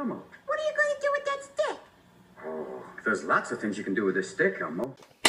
Elmo. What are you going to do with that stick? Oh, there's lots of things you can do with this stick, Elmo.